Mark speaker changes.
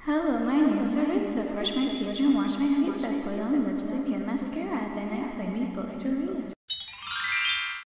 Speaker 1: Hello, my name's Arissa. Brush my teeth and wash my face. I put on lipstick and mascara, then I play me poster